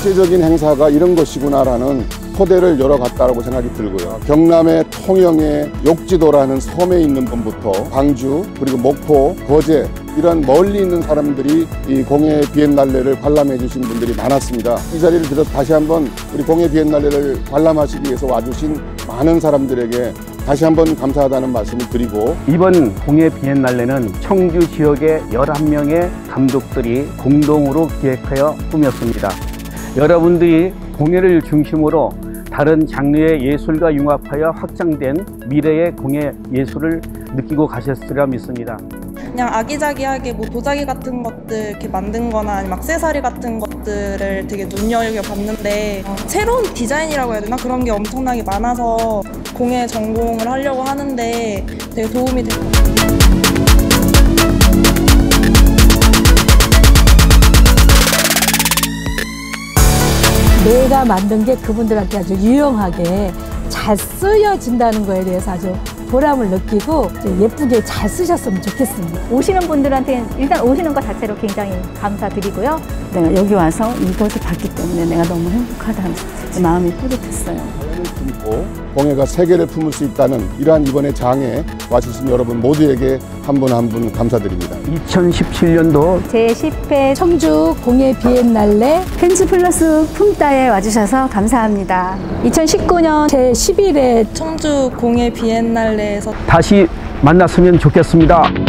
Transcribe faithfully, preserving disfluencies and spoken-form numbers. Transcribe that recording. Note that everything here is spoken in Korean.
국제적인 행사가 이런 것이구나라는 토대를 열어갔다고 생각이 들고요. 경남의 통영의 욕지도라는 섬에 있는 분부터 광주, 그리고 목포, 거제 이런 멀리 있는 사람들이 이 공예 비엔날레를 관람해 주신 분들이 많았습니다. 이 자리를 빌어서 다시 한번 우리 공예 비엔날레를 관람하시기 위해서 와주신 많은 사람들에게 다시 한번 감사하다는 말씀을 드리고, 이번 공예 비엔날레는 청주 지역의 열한 명의 감독들이 공동으로 기획하여 꾸몄습니다. 여러분들이 공예를 중심으로 다른 장르의 예술과 융합하여 확장된 미래의 공예 예술을 느끼고 가셨으리라 믿습니다. 그냥 아기자기하게 뭐 도자기 같은 것들 이렇게 만든 거나 아니면 액세서리 같은 것들을 되게 눈여겨봤는데 어, 새로운 디자인이라고 해야 되나? 그런 게 엄청나게 많아서 공예 전공을 하려고 하는데 되게 도움이 될 것 같아요. 내가 만든 게 그분들한테 아주 유용하게 잘 쓰여진다는 거에 대해서 아주 보람을 느끼고 예쁘게 잘 쓰셨으면 좋겠습니다. 오시는 분들한테는 일단 오시는 것 자체로 굉장히 감사드리고요. 내가 여기 와서 이것을 봤기 때문에 내가 너무 행복하다는 마음이 뿌듯했어요. 자연을 품고 공예가 세계를 품을 수 있다는 이러한 이번의 장에 와주신 여러분 모두에게 한 분 한 분 감사드립니다. 이천십칠 년도 제십 회 청주 공예 비엔날레 펜즈플러스 품따에 와주셔서 감사합니다. 이천십구 년 제십일 회 청주 공예 비엔날레에서 다시 만났으면 좋겠습니다.